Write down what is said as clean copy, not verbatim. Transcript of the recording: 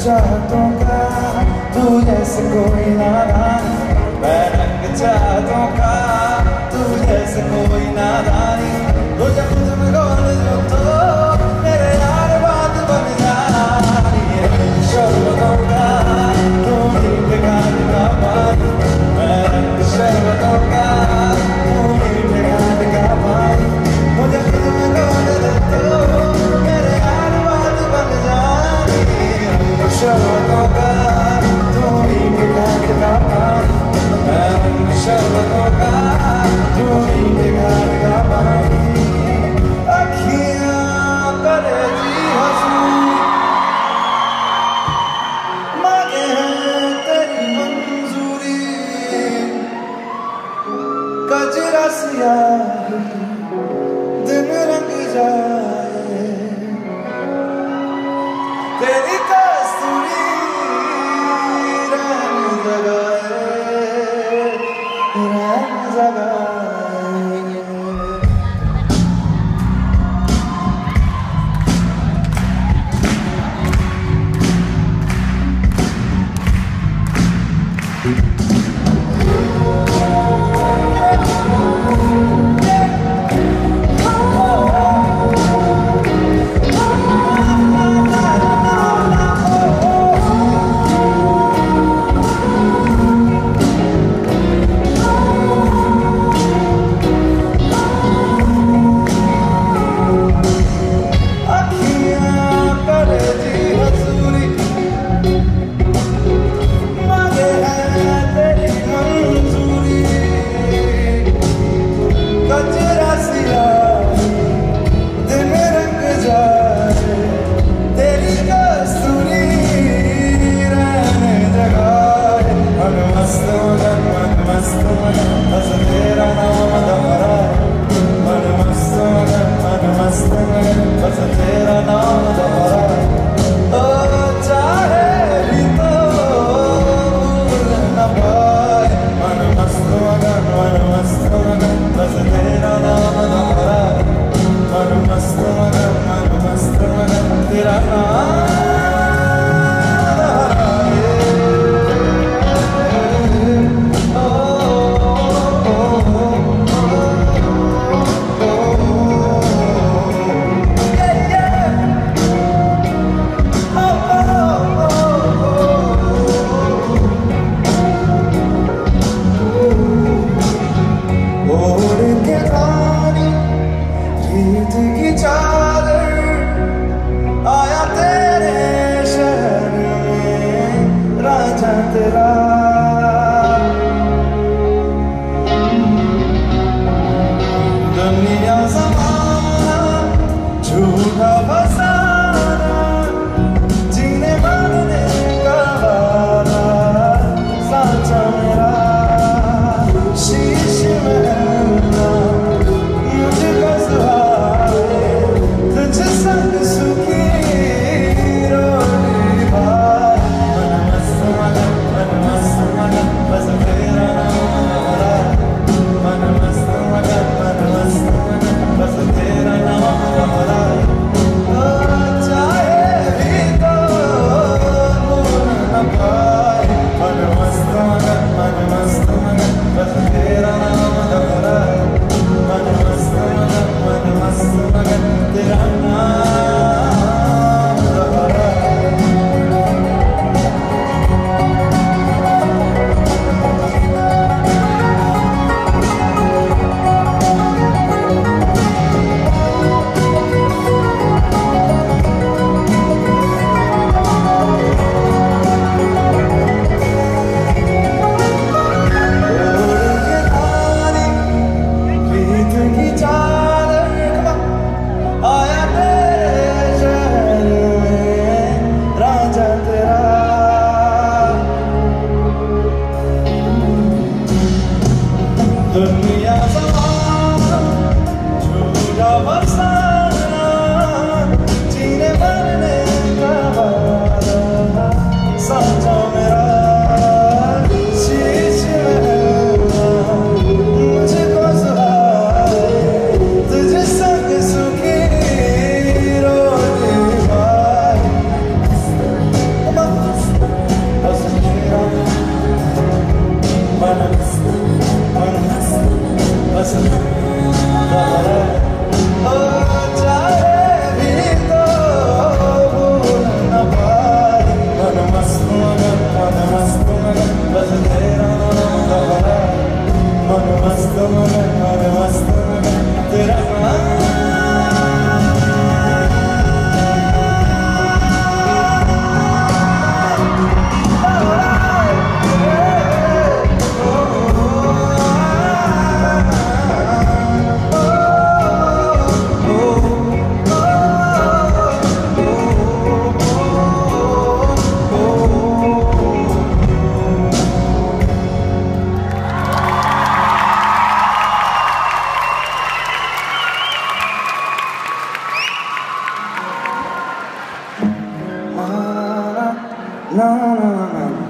चाहतों का तू जैसे कोई नादानी, मैं रंग चाहतों का तू जैसे कोई नादानी। तो जब तुम गोल जो तो मेरे यार बात बन जानी। शर्बतों का तू मीठ गाने का पानी, मैं रंग शर्बतों का तू मीठ गाने का पानी। मुझे तुम गोल जो तो मेरे यार बात बन जानी। शर्बतों का तू मीठ गाने का पानी, मैं रंग शर्बतों का तू मीठ गाने का पानी। अखियाँ करे जी हंसी मांगे हैं तेरी मंजूरी, कजरा सियाही दिन रंग जाए तेरी कस्तूरी रंग जगाए, रंग जगाए। na na na